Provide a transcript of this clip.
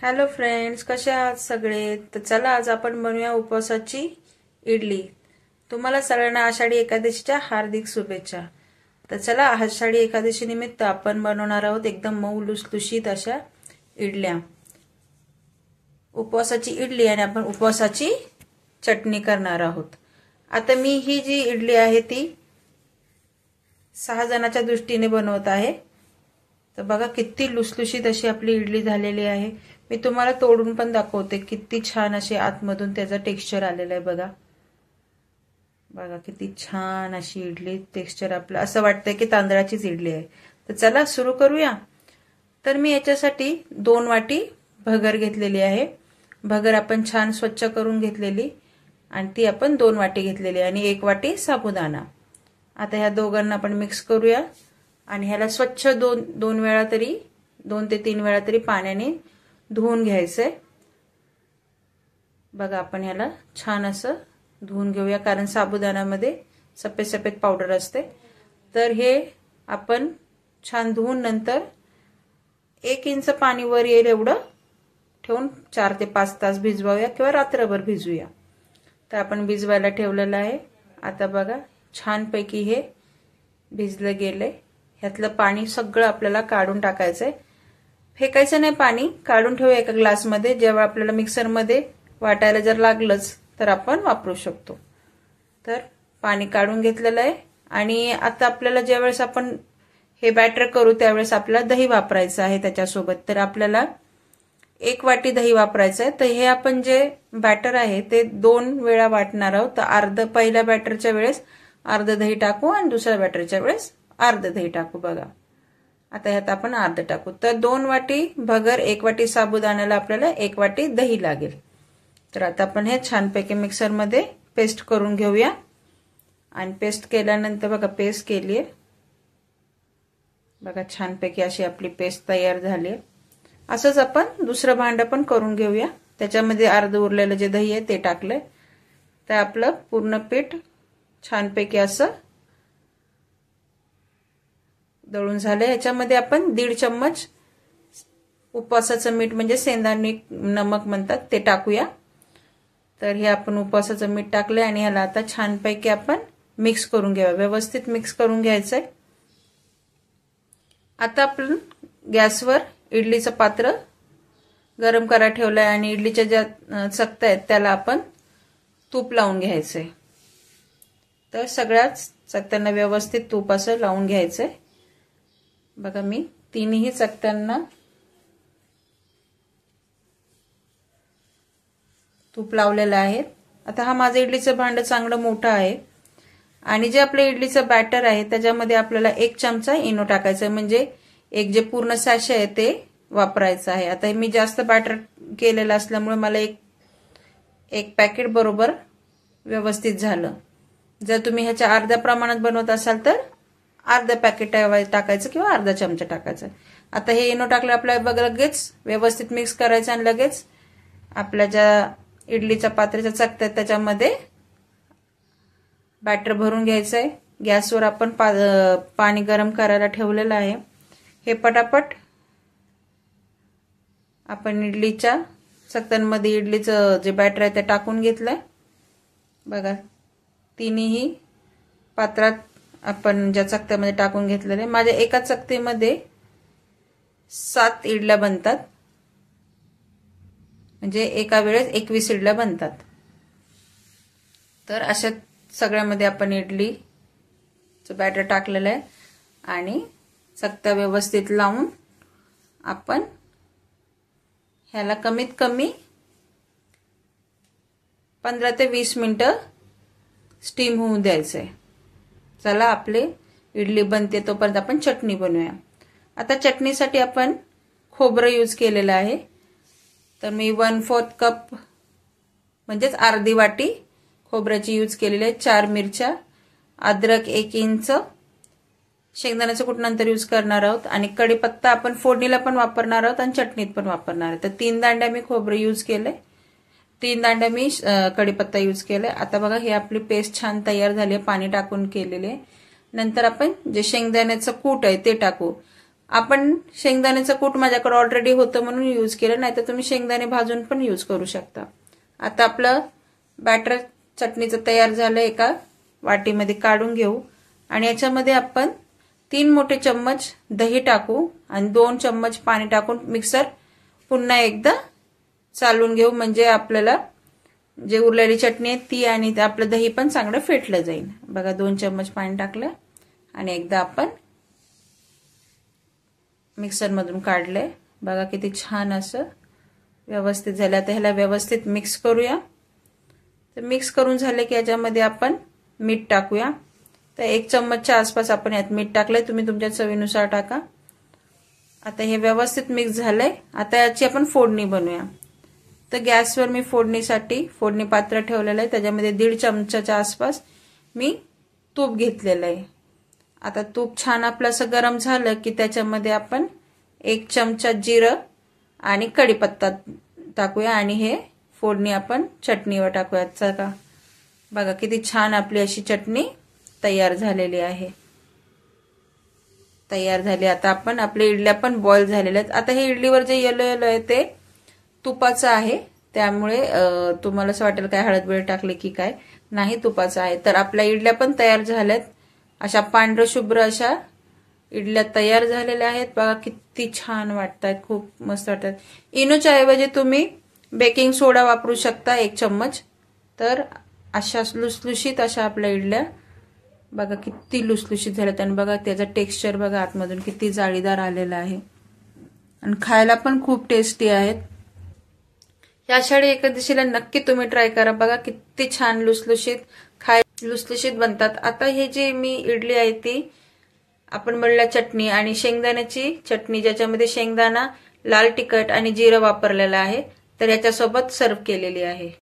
Hello friends, कसे आहात सगळे? तर चला आज आपण बनवूया उपवासाची इडली। तुम्हाला सगळ्यांना आषाढी एकादशीच्या हार्दिक शुभेच्छा। तर चला आषाढी एकादशी निमित्त आपण बनवणार आहोत एकदम मऊ लुसलुशीत अशा इडल्या। उपवासाची इडली आणि आपण उपवासाची चटणी करणार आहोत। आता मी ही जी इडली आहे ती 6 जणांच्या दृष्टीने बनवत आहे। तर बघा किती लुसलुशीत अशी आपली इडली झालेली आहे। मी तुम्हाला तोडून पण दाखवते किती छान अशी आतमधून त्याचा टेक्स्चर आलेला आहे। बघा बघा किती छान अशी इडली टेक्स्चर आपलं असं वाटतंय की तांदळाचीच इडली आहे। तर चला सुरू करूया। तर मी याच्यासाठी 2 वाटी भगर घेतलेली आहे। भगर आपण छान स्वच्छ करून घेतलेली आणि ती आपण 2 वाटी घेतलेली आणि 1 वाटी साबुदाणा। आता ह्या दोघांना आपण मिक्स करूया आणि ह्याला स्वच्छ 2 वेळा तरी 2 ते 3 वेळा तरी पाण्याने धुवून घ्यायचंय। बघा आपण ह्याला छान असं धुवून घेऊया कारण साबुदाण्यामध्ये सफेद सफेद पावडर असते। तर हे आपण छान धुवून नंतर 1 इंच पाणी वर येईल एवढं ठेवून 4 ते 5 तास भिजवाऊया किंवा रात्रभर भिजूया। तर आपण भिजवायला ठेवलेलं आहे। आता बघा छानपैकी हे भिजलं गेलंय। ह्यातलं पाणी सगळं आपल्याला काढून टाकायचंय। फेकायचं नाही, पाणी काढून ठेवूया एका ग्लासमध्ये। जेव्हा आपल्याला मिक्सरमध्ये वाटायला जर लागलंच तर आपण वापरू शकतो। तर पाणी काढून घेतलेलं आहे आणि आता आपल्याला ज्यावेळेस आपण हे बॅटर करू त्यावेळेस आपल्याला दही वापरायचं आहे त्याच्यासोबत। तर आपल्याला 1 वाटी दही वापरायचं आहे। तर हे आपण जे बॅटर आहे ते 2 वेळा वाटणार आहोत। तर पहिल्या बॅटरच्या वेळेस अर्ध दही टाकू आणि दुसऱ्या बॅटरच्या वेळेस अर्ध दही टाकू। बघा आता ह्यात आपण अर्ध टाकू। तर 2 वाटी भगर 1 वाटी साबुदाण्याला आपल्याला 1 वाटी दही लागेल। तर आता आपण हे छानपैकी मिक्सरमध्ये पेस्ट करून घेऊया आणि पेस्ट केल्यानंतर बघा पेस्ट केली आहे। बघा छानपैकी अशी आपली पेस्ट तयार झाली आहे। असंच आपण दुसरं भांडं पण करून घेऊया। त्याच्यामध्ये अर्ध उरलेलं जे दही आहे ते टाकलंय। तर आपलं पूर्ण पीठ छानपैकी असं दळून झाले। ह्याच्यामध्ये आपण 1.5 चम्मच उपवासाचं मीठ म्हणजे सेंधाणी नमक म्हणतात ते टाकूया। तर हे आपण उपवासाचं मीठ टाकलंय आणि ह्याला आता छानपैकी आपण मिक्स करून घेऊया, व्यवस्थित मिक्स करून घ्यायचंय। आता आपण गॅसवर इडलीचं पात्र गरम करायला ठेवलंय आणि इडलीच्या ज्या चकत्या आहेत त्याला आपण तूप लावून घ्यायचंय। तर सगळ्याच चकत्यांना व्यवस्थित तूप असं लावून घ्यायचंय। बघा मी तिन्ही चकत्यांना तूप लावलेलं आहे। आता हा माझं इडलीचं भांडं चांगलं मोठं आहे आणि जे आपलं इडलीचं बॅटर आहे त्याच्यामध्ये आपल्याला 1 चमचा इनो टाकायचं, म्हणजे एक जे पूर्ण सॅशे आहे ते वापरायचं आहे। आता मी जास्त बॅटर केलेलं असल्यामुळे मला एक पॅकेट बरोबर व्यवस्थित झालं। जर तुम्ही ह्याच्या अर्ध्या प्रमाणात बनवत असाल तर अर्धा पॅकेट टाकायचं किंवा अर्धा चमचा टाकायचं। आता हे इनो टाकलं आपल्याला बघा लगेच व्यवस्थित मिक्स करायचं आणि लगेच आपल्या ज्या इडलीच्या पात्र्याच्या चकत्या त्याच्यामध्ये बॅटर भरून घ्यायचंय। गॅसवर आपण पाणी गरम करायला ठेवलेलं आहे। हे पटापट आपण इडलीच्या चकत्यांमध्ये इडलीचं जे बॅटर आहे ते टाकून घेतलंय। बघा तिन्ही पात्रात आपण ज्या चकत्यामध्ये टाकून घेतलेले, माझ्या एका चकतीमध्ये 7 इडल्या बनतात, म्हणजे एका वेळेस 21 इडल्या बनतात। तर अशा सगळ्यामध्ये आपण इडलीचं बॅटर टाकलेलं आहे आणि चकत्या व्यवस्थित लावून आपण ह्याला कमीत कमी 15 ते 20 मिनिटं स्टीम होऊ द्यायचंय। चला आपले इडली बनते तोपर्यंत आपण चटणी बनवूया। आता चटणीसाठी आपण खोबरं यूज केलेलं आहे। तर मी 1/4 कप म्हणजेच अर्धी वाटी खोबऱ्याची यूज केलेली आहे। 4 मिरच्या, अद्रक 1 इंच, शेंगदाण्याचं कूट नंतर यूज करणार आहोत आणि कढीपत्ता आपण फोडणीला पण वापरणार आहोत आणि चटणीत पण वापरणार आहे। तर 3 दांड्या मी खोबरं यूज केलंय, 3 दांड्या मी कढीपत्ता यूज केलाय। आता बघा ही आपली पेस्ट छान तयार झाली आहे, पाणी टाकून केलेले। नंतर आपण जे शेंगदाण्याचं कूट आहे ते टाकू। आपण शेंगदाण्याचं कूट माझ्याकडे ऑलरेडी होतं म्हणून यूज केलं, नाही तर तुम्ही शेंगदाणे भाजून पण यूज करू शकता. आता आपलं बॅटर चटणीचं तयार झालं. एका वाटीमध्ये काढून घेऊ आणि याच्यामध्ये आपण 3 मोठे चम्मच दही टाकू आणि 2 चम्मच पाणी टाकून मिक्सर पुन्हा एकदा चालवून घेऊ, म्हणजे आपल्याला जे उरलेली चटणी आहे ती आणि आपलं दही पण चांगलं फेटलं जाईल. बघा 2 चम्मच पाणी टाकलं आणि एकदा आपण मिक्सर मधून काढलंय. बघा किती छान असं व्यवस्थित झालं. आता ह्याला व्यवस्थित मिक्स करूया. तर मिक्स करून झाले की याच्यामध्ये आपण मीठ टाकूया. तर 1 चम्मचच्या आसपास आपण यात मीठ टाकलंय, तुम्ही तुमच्या चवीनुसार टाका. आता हे व्यवस्थित मिक्स झालंय. आता याची आपण फोडणी बनवूया. तर गॅसवर मी फोडणीसाठी फोडणी पात्र ठेवलेलं आहे. त्याच्यामध्ये 1.5 चमचाच्या आसपास मी तूप घेतलेलं आहे. आता तूप छान आपलं असं गरम झालं की त्याच्यामध्ये आपण 1 चमचा जिरं आणि कढीपत्ता टाकूया आणि हे फोडणी आपण चटणीवर टाकूया. का बघा किती छान आपली अशी चटणी तयार झालेली आहे. तयार झाली. आता आपण आपल्या इडल्या पण बॉईल झालेल्या आहेत. आता हे इडलीवर जे येलो येलो आहे ते तुपाचं आहे, त्यामुळे तुम्हाला असं वाटेल काय हळद बिळद टाकले की काय, नाही तुपाचं आहे. तर आपल्या इडल्या पण तयार झाल्यात. अशा पांढर शुभ्र अशा इडल्या तयार झालेल्या आहेत. बघा किती छान वाटतात, खूप मस्त वाटतात. इनोच्या ऐवजी तुम्ही बेकिंग सोडा वापरू शकता 1 चम्मच. तर अशा लुसलुशीत अशा आपल्या इडल्या बघा किती लुसलुशीत झाल्यात आणि बघा त्याचा टेक्स्चर बघा आतमधून किती जाळीदार आलेला आहे आणि खायला पण खूप टेस्टी आहेत. या आषाढी एकादशीला नक्की तुम्ही ट्राय करा. बघा किती छान लुसलुशीत बनतात. आता हे जे मी इडली आहे ती आपण बनवलेली चटणी आणि शेंगदाण्याची चटणी, ज्याच्यामध्ये शेंगदाणा, लाल तिखट आणि जिरं वापरलेलं आहे, तर याच्यासोबत सर्व केलेली आहे.